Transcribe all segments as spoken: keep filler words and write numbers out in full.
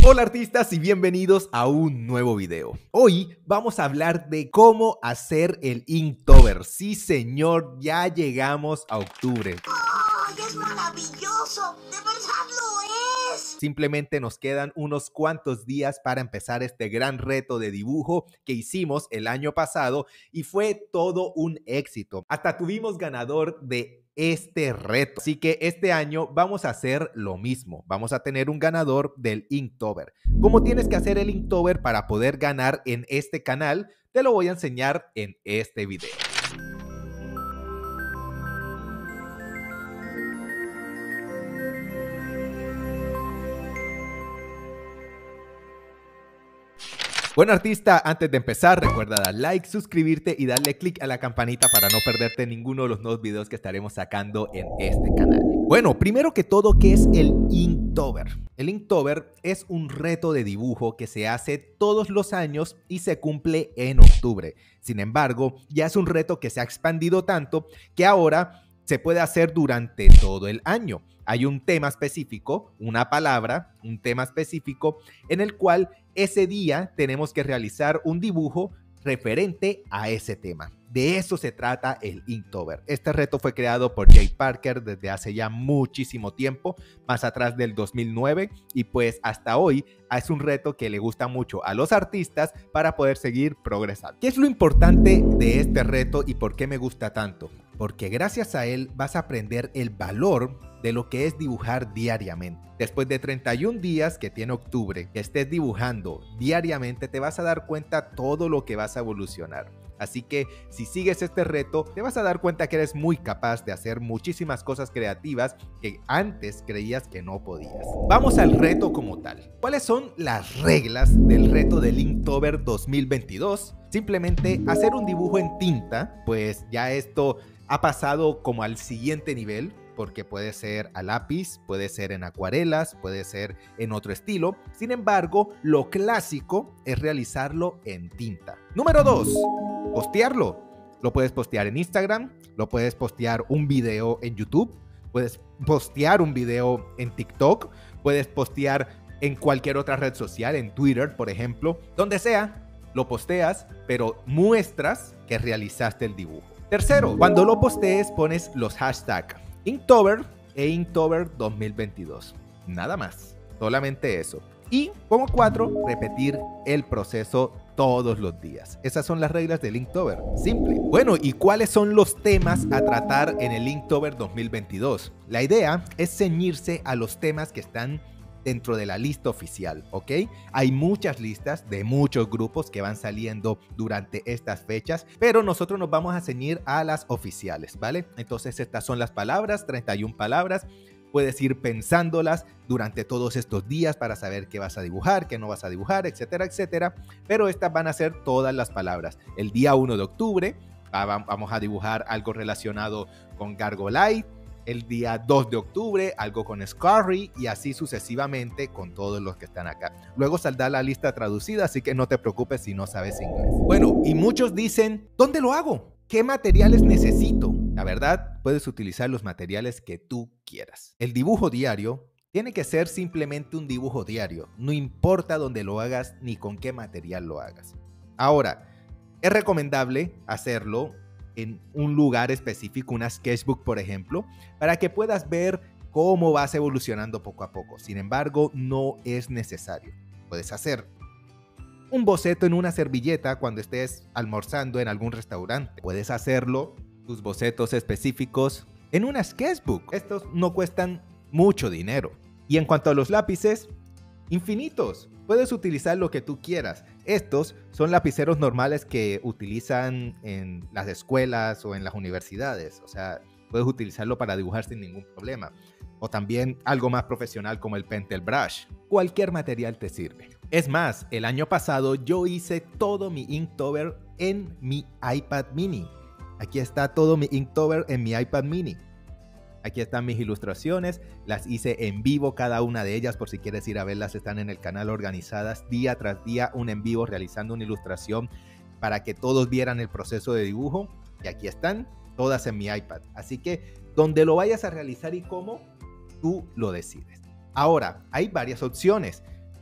Hola artistas y bienvenidos a un nuevo video. Hoy vamos a hablar de cómo hacer el Inktober. Sí señor, ya llegamos a octubre. ¡Ay, es maravilloso! ¡De verdad lo es! Simplemente nos quedan unos cuantos días para empezar este gran reto de dibujo que hicimos el año pasado y fue todo un éxito. Hasta tuvimos ganador de este reto. Así que este año vamos a hacer lo mismo. Vamos a tener un ganador del Inktober. ¿Cómo tienes que hacer el Inktober para poder ganar en este canal? Te lo voy a enseñar en este video. Bueno artista, antes de empezar recuerda dar like, suscribirte y darle click a la campanita para no perderte ninguno de los nuevos videos que estaremos sacando en este canal. Bueno, primero que todo, ¿qué es el Inktober? El Inktober es un reto de dibujo que se hace todos los años y se cumple en octubre. Sin embargo, ya es un reto que se ha expandido tanto que ahora se puede hacer durante todo el año. Hay un tema específico, una palabra, un tema específico en el cual ese día tenemos que realizar un dibujo referente a ese tema. De eso se trata el Inktober. Este reto fue creado por Jay Parker desde hace ya muchísimo tiempo, más atrás del dos mil nueve, y pues hasta hoy es un reto que le gusta mucho a los artistas para poder seguir progresando. ¿Qué es lo importante de este reto y por qué me gusta tanto? Porque gracias a él vas a aprender el valor de lo que es dibujar diariamente. Después de treinta y un días que tiene octubre, que estés dibujando diariamente, te vas a dar cuenta todo lo que vas a evolucionar. Así que si sigues este reto, te vas a dar cuenta que eres muy capaz de hacer muchísimas cosas creativas que antes creías que no podías. Vamos al reto como tal. ¿Cuáles son las reglas del reto del Inktober dos mil veintidós? Simplemente hacer un dibujo en tinta, pues ya esto ha pasado como al siguiente nivel, porque puede ser a lápiz, puede ser en acuarelas, puede ser en otro estilo. Sin embargo, lo clásico es realizarlo en tinta. Número dos, postearlo. Lo puedes postear en Instagram, lo puedes postear un video en YouTube, puedes postear un video en TikTok, puedes postear en cualquier otra red social, en Twitter, por ejemplo, donde sea, lo posteas, pero muestras que realizaste el dibujo. Tercero, cuando lo postees pones los hashtags Inktober e Inktober dos mil veintidós. Nada más, solamente eso. Y como cuatro, repetir el proceso todos los días. Esas son las reglas del Inktober. Simple. Bueno, ¿y cuáles son los temas a tratar en el Inktober dos mil veintidós? La idea es ceñirse a los temas que están dentro de la lista oficial, ¿ok? Hay muchas listas de muchos grupos que van saliendo durante estas fechas, pero nosotros nos vamos a ceñir a las oficiales, ¿vale? Entonces estas son las palabras, treinta y una palabras. Puedes ir pensándolas durante todos estos días para saber qué vas a dibujar, qué no vas a dibujar, etcétera, etcétera. Pero estas van a ser todas las palabras. El día uno de octubre vamos a dibujar algo relacionado con Gargolite. El día dos de octubre, algo con Scurry y así sucesivamente con todos los que están acá. Luego saldrá la lista traducida, así que no te preocupes si no sabes inglés. Bueno, y muchos dicen, ¿dónde lo hago? ¿Qué materiales necesito? La verdad, puedes utilizar los materiales que tú quieras. El dibujo diario tiene que ser simplemente un dibujo diario. No importa dónde lo hagas ni con qué material lo hagas. Ahora, es recomendable hacerlo en un lugar específico, una sketchbook por ejemplo, para que puedas ver cómo vas evolucionando poco a poco. Sin embargo, no es necesario. Puedes hacer un boceto en una servilleta cuando estés almorzando en algún restaurante. Puedes hacerlo, tus bocetos específicos, en una sketchbook. Estos no cuestan mucho dinero. Y en cuanto a los lápices, infinitos. Puedes utilizar lo que tú quieras. Estos son lapiceros normales que utilizan en las escuelas o en las universidades. O sea, puedes utilizarlo para dibujar sin ningún problema. O también algo más profesional como el Pentel Brush. Cualquier material te sirve. Es más, el año pasado yo hice todo mi Inktober en mi iPad mini. Aquí está todo mi Inktober en mi iPad mini. Aquí están mis ilustraciones, las hice en vivo cada una de ellas, por si quieres ir a verlas, están en el canal organizadas día tras día, un en vivo realizando una ilustración para que todos vieran el proceso de dibujo. Y aquí están todas en mi iPad. Así que donde lo vayas a realizar y cómo, tú lo decides. Ahora, hay varias opciones.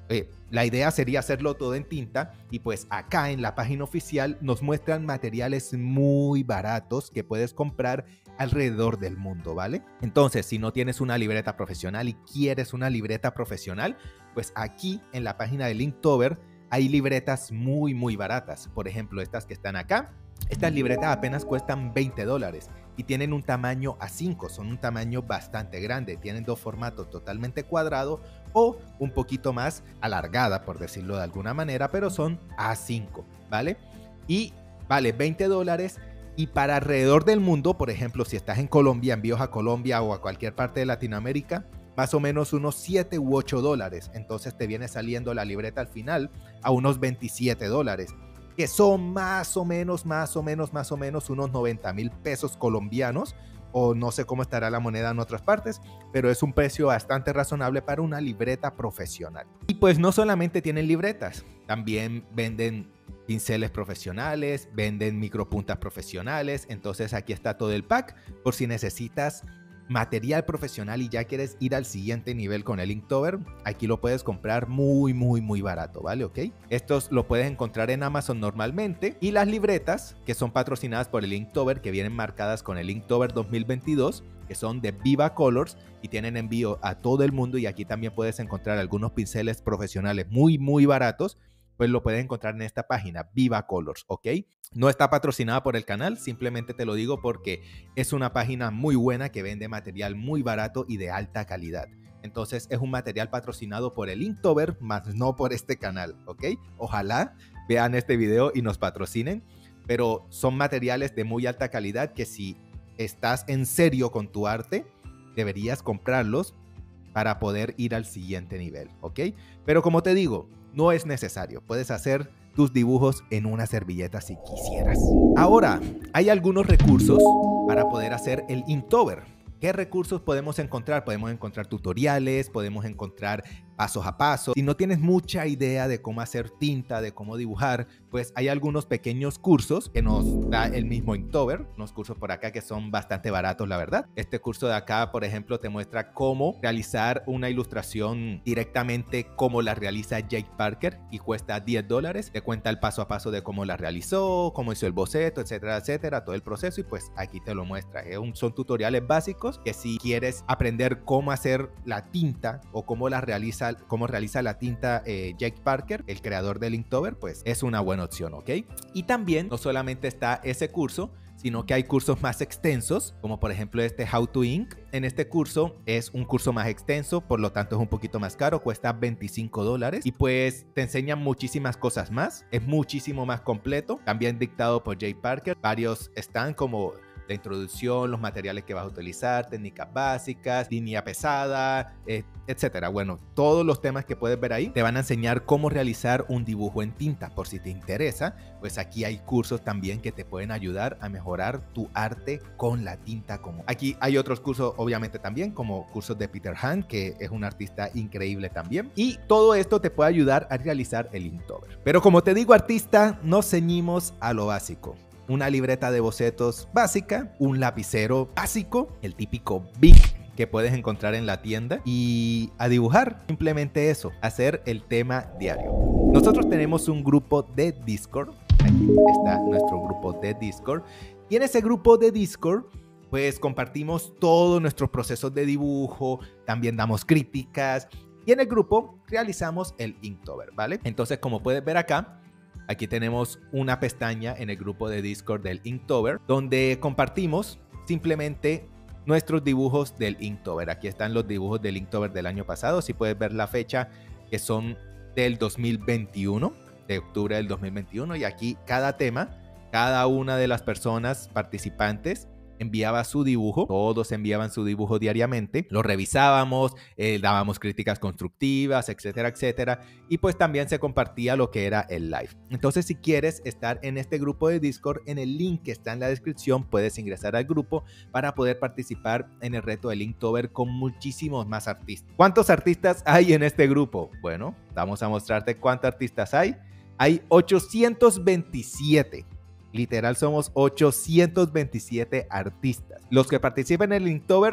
Eh, la idea sería hacerlo todo en tinta y pues acá en la página oficial nos muestran materiales muy baratos que puedes comprar alrededor del mundo, ¿vale? Entonces, si no tienes una libreta profesional y quieres una libreta profesional, pues aquí en la página de Inktober hay libretas muy muy baratas. Por ejemplo, estas que están acá. Estas libretas apenas cuestan veinte dólares y tienen un tamaño A cinco, son un tamaño bastante grande, tienen dos formatos totalmente cuadrado o un poquito más alargada, por decirlo de alguna manera, pero son A cinco, ¿vale? Y vale veinte dólares y para alrededor del mundo, por ejemplo, si estás en Colombia, envíos a Colombia o a cualquier parte de Latinoamérica, más o menos unos siete u ocho dólares, entonces te viene saliendo la libreta al final a unos veintisiete dólares. Que son más o menos, más o menos, más o menos unos noventa mil pesos colombianos, o no sé cómo estará la moneda en otras partes, pero es un precio bastante razonable para una libreta profesional. Y pues no solamente tienen libretas, también venden pinceles profesionales, venden micropuntas profesionales, entonces aquí está todo el pack por si necesitas material profesional y ya quieres ir al siguiente nivel con el Inktober, aquí lo puedes comprar muy muy muy barato, ¿vale? ¿Ok? Estos lo puedes encontrar en Amazon normalmente y las libretas que son patrocinadas por el Inktober, que vienen marcadas con el Inktober dos mil veintidós, que son de Viva Colors y tienen envío a todo el mundo, y aquí también puedes encontrar algunos pinceles profesionales muy muy baratos, pues lo puedes encontrar en esta página, Viva Colors, ¿ok? No está patrocinada por el canal, simplemente te lo digo porque es una página muy buena que vende material muy barato y de alta calidad. Entonces es un material patrocinado por el Inktober, más no por este canal, ¿ok? Ojalá vean este video y nos patrocinen, pero son materiales de muy alta calidad que si estás en serio con tu arte, deberías comprarlos para poder ir al siguiente nivel, ¿ok? Pero como te digo, no es necesario, puedes hacer tus dibujos en una servilleta si quisieras. Ahora, hay algunos recursos para poder hacer el Inktober. ¿Qué recursos podemos encontrar? Podemos encontrar tutoriales, podemos encontrar pasos a paso. Si no tienes mucha idea de cómo hacer tinta, de cómo dibujar, pues hay algunos pequeños cursos que nos da el mismo Inktober, unos cursos por acá que son bastante baratos, la verdad. Este curso de acá, por ejemplo, te muestra cómo realizar una ilustración directamente como la realiza Jake Parker y cuesta diez dólares. Te cuenta el paso a paso de cómo la realizó, cómo hizo el boceto, etcétera, etcétera, todo el proceso, y pues aquí te lo muestra. Son tutoriales básicos que si quieres aprender cómo hacer la tinta o cómo la realiza cómo realiza la tinta eh, Jake Parker, el creador del Inktober, pues es una buena opción, ¿ok? Y también no solamente está ese curso, sino que hay cursos más extensos, como por ejemplo este How to Ink. En este curso es un curso más extenso, por lo tanto es un poquito más caro, cuesta veinticinco dólares y pues te enseñan muchísimas cosas más, es muchísimo más completo, también dictado por Jake Parker. Varios están como la introducción, los materiales que vas a utilizar, técnicas básicas, línea pesada, eh, etcétera. Bueno, todos los temas que puedes ver ahí te van a enseñar cómo realizar un dibujo en tinta. Por si te interesa, pues aquí hay cursos también que te pueden ayudar a mejorar tu arte con la tinta común. Aquí hay otros cursos, obviamente también, como cursos de Peter Han, que es un artista increíble también. Y todo esto te puede ayudar a realizar el Inktober. Pero como te digo, artista, nos ceñimos a lo básico. Una libreta de bocetos básica, un lapicero básico, el típico Bic que puedes encontrar en la tienda, y a dibujar, simplemente eso, hacer el tema diario. Nosotros tenemos un grupo de Discord, aquí está nuestro grupo de Discord, y en ese grupo de Discord pues compartimos todos nuestros procesos de dibujo, también damos críticas, y en el grupo realizamos el Inktober, ¿vale? Entonces, como puedes ver acá, aquí tenemos una pestaña en el grupo de Discord del Inktober donde compartimos simplemente nuestros dibujos del Inktober. Aquí están los dibujos del Inktober del año pasado. Si puedes ver la fecha, que son del dos mil veintiuno, de octubre del dos mil veintiuno. Y aquí cada tema, cada una de las personas participantes enviaba su dibujo, todos enviaban su dibujo diariamente, lo revisábamos, eh, dábamos críticas constructivas, etcétera, etcétera, y pues también se compartía lo que era el live. Entonces, si quieres estar en este grupo de Discord, en el link que está en la descripción, puedes ingresar al grupo para poder participar en el reto del Inktober con muchísimos más artistas. ¿Cuántos artistas hay en este grupo? Bueno, vamos a mostrarte cuántos artistas hay. Hay ochocientos veintisiete. Literal, somos ochocientos veintisiete artistas. Los que participan en el Inktober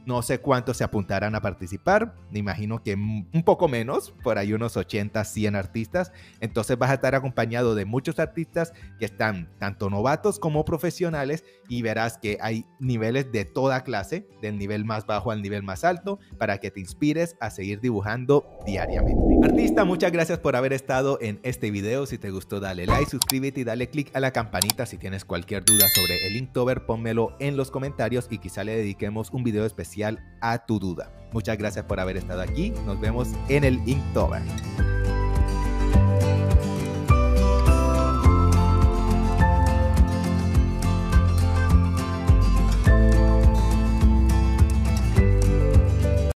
No sé cuántos se apuntarán a participar, me imagino que un poco menos, por ahí unos ochenta, cien artistas. Entonces vas a estar acompañado de muchos artistas que están tanto novatos como profesionales y verás que hay niveles de toda clase, del nivel más bajo al nivel más alto, para que te inspires a seguir dibujando diariamente. Artista, muchas gracias por haber estado en este video. Si te gustó, dale like, suscríbete y dale click a la campanita. Si tienes cualquier duda sobre el Inktober, pónmelo en los comentarios y quizá le dediquemos un video especial a tu duda. Muchas gracias por haber estado aquí. Nos vemos en el Inktober.